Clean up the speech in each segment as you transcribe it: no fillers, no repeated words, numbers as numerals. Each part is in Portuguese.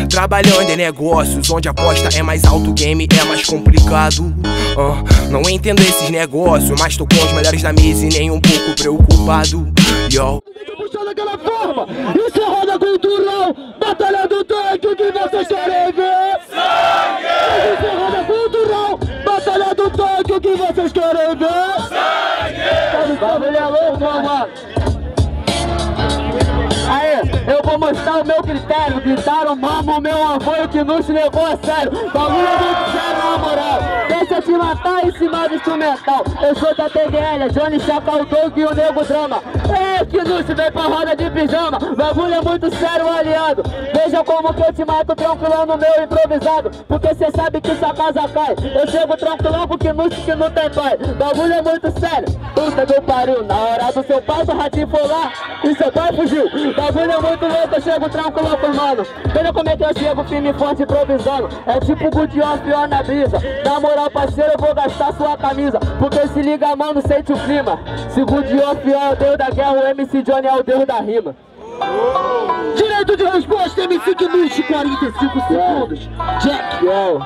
Trabalhando em negócios onde a aposta é mais alto, o game é mais complicado. Não entendo esses negócios, mas tô com os melhores da mesa e nem um pouco preocupado. Yo. Puxando daquela forma, isso é roda cultural, batalha do tanque, o que vocês querem ver? Sangue! Isso é roda cultural, batalha do tanque, o que vocês querem ver? Sangue! Bagulho é louco, mano. Aí, eu vou mostrar o meu critério. Gritaram mama, o meu avô e o que nos levou a sério. Bagulho é muito sério, na moral. Deixa eu te matar em cima do instrumental. Eu sou da TGL, Johnny Chacal, Doug e o Nego Drama. Ei, que nos vem pra roda de pijama. Bagulho é muito sério, aliado. Veja como que eu te mato tranquilão no meu improvisado. Porque cê sabe que sua casa cai. Eu chego tranquilão porque não tem pai. Bagulho é muito sério. Puta que pariu, na hora do seu pai, o ratinho foi lá e seu pai fugiu. Bagulho é muito louco, eu chego tranquilo, mano. Veja como é que eu chego firme e forte improvisando. É tipo good off, ó, na brisa. Na moral, parceiro, eu vou gastar sua camisa. Porque se liga, mano, sente o clima. Se good off, ó, é o deus da guerra, o MC Johnny é o deus da rima. Direito de resposta, MC Knut, 45 segundos. Jack.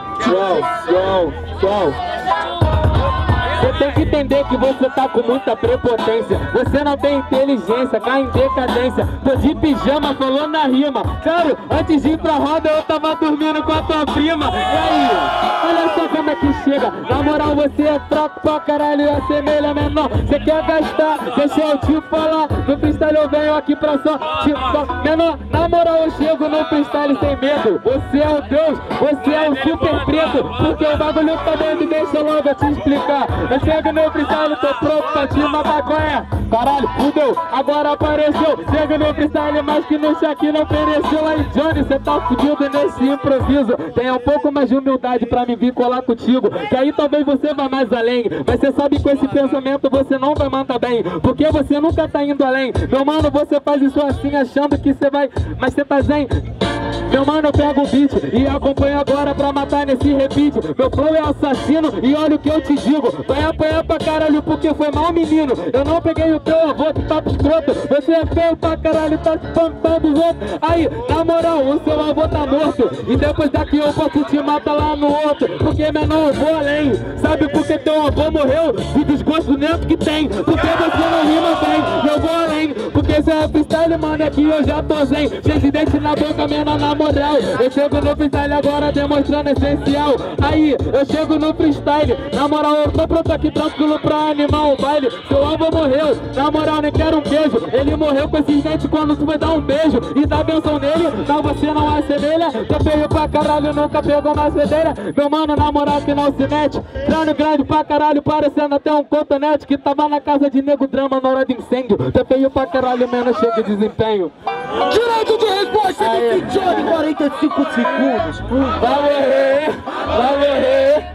Você tem que entender que você tá com muita prepotência. Você não tem inteligência, cai em decadência. Tô de pijama, falou na rima. Sério, antes de ir pra roda eu tava dormindo com a tua prima. E aí, olha só como é que chega. Na moral você é fraco pra caralho, assemelha menor. Você quer gastar, deixa eu te falar. No freestyle eu venho aqui pra só te falar. Menor, na moral eu chego no freestyle sem medo. Você é o Deus, você é o super preto. Porque o bagulho tá dentro, deixa eu logo te explicar. Eu chego no freestyle, tô pronto pra te matar, qual é? Caralho, fudeu, agora apareceu. Chego no freestyle, mas que no cheque não pereceu. Aí Johnny, cê tá fudido nesse improviso. Tenha um pouco mais de humildade pra me vir colar contigo, que aí talvez você vá mais além. Mas cê sabe que com esse pensamento você não vai mandar bem, porque você nunca tá indo além. Meu mano, você faz isso assim achando que cê vai, mas cê tá zen. Meu mano, eu pego o beat e acompanho agora pra matar nesse repeat. Meu flow é assassino e olha o que eu te digo. Vai apanhar pra caralho porque foi mal, menino. Eu não peguei o teu avô que tá escroto. Você é feio pra caralho, tá espantando os outros. Aí, na moral, o seu avô tá morto. E depois daqui eu posso te matar lá no outro. Porque menor, eu vou além. Sabe por que teu avô morreu? De desgosto dentro que tem. Porque você não rima bem, eu vou além. Porque se é freestyle, mano, aqui eu já tô zen. Presidente na boca, menor, na moral. Eu chego no freestyle agora demonstrando essencial. Aí, eu chego no freestyle. Na moral, eu tô pronto aqui tranquilo pra animar o baile. Seu avô morreu, na moral, nem quero um beijo. Ele morreu com esses dentes quando tu vai dar um beijo e dá benção nele, mas você não assemelha. Tô feio pra caralho, nunca pegou mais fedeira. Meu mano, na moral, que não se mete. Crânio grande pra caralho, parecendo até um cotonete que tava na casa de Nego Drama na hora de incêndio. Tô feio pra caralho, menos cheio de desempenho. Direito de resposta do Johnny, 45 segundos. Vai morrer, vai morrer.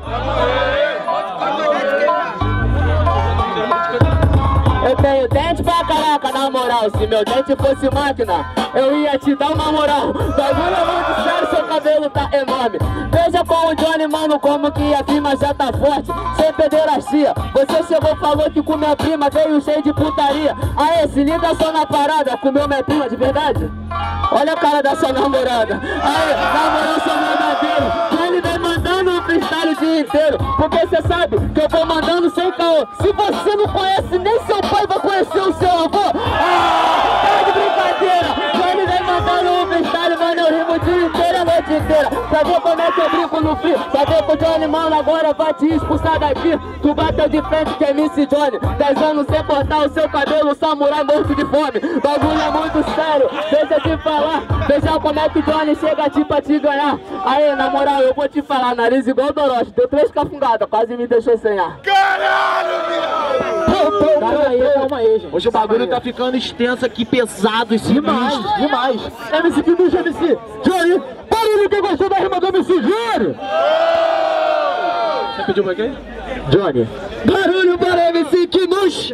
Eu tenho dente pra caraca, na moral. Se meu dente fosse máquina, eu ia te dar uma moral. Bagulho é muito sério, seu cabelo tá enorme. Veja com o Johnny, mano, como que a prima já tá forte. Sem pederastia. Você chegou, falou que com minha prima veio cheio de putaria. Aê, se liga só na parada, comeu minha prima de verdade? Olha a cara da sua namorada. Aê, na moral, sou verdadeiro. Ele vem mandando um freestyle o dia inteiro. Porque cê sabe que eu vou mandando sem caô. Se você não conhece nem seu pai, vai conhecer o seu avô. Tá de brincadeira. Ele vem mandando um freestyle, mano, eu rimo o dia inteiro, a noite inteira. Pra ver como é que eu brinco no frio. Pra ver que o Johnny, mano, agora vai te expulsar daqui. Tu bateu de frente que é MC Johnny. 10 anos sem cortar o seu cabelo, samurai morto de fome. Bagulho é muito sério, deixa eu te falar. Veja como é que Johnny chega a ti pra te ganhar. Aí, na moral, eu vou te falar, nariz igual o Doroche. Deu 3 cafungadas, quase me deixou sem ar. Caralho, viado! Calma aí, gente. Hoje o bagulho tá ficando extenso aqui, pesado e demais, demais. MC Knut, MC Johnny, barulho que gostou da rima do MC Johnny. Você pediu pra quem? Johnny. Barulho para MC Knut.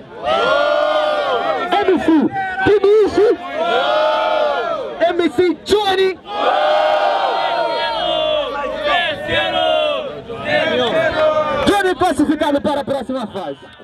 MC Knut. MC Johnny. Johnny classificado para a próxima fase.